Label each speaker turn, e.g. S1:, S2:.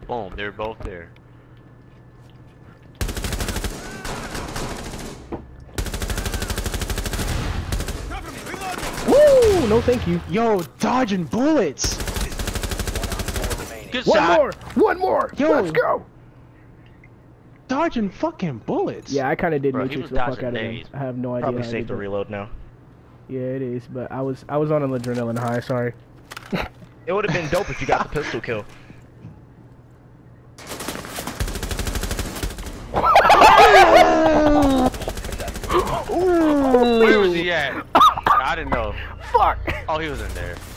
S1: Boom, they're both there.
S2: Woo! No, thank you.
S3: Yo, dodging bullets.
S1: Good
S2: One
S1: shot.
S2: more! One more!
S3: Yo.
S2: Let's go!
S3: Dodging fucking bullets.
S2: Yeah, I kind of did
S1: Bro, he
S2: Matrix
S1: was
S2: the fuck
S1: dodging
S2: out of him.
S1: days.
S2: I have no idea.
S4: Probably
S2: how I
S4: safe
S2: did
S4: to
S2: that.
S4: reload now.
S2: Yeah, it is, but I was on an adrenaline high. Sorry.
S4: It would have been dope if you got the pistol kill.
S1: Where was he at? I didn't know.
S2: Fuck!
S1: Oh, he was in there.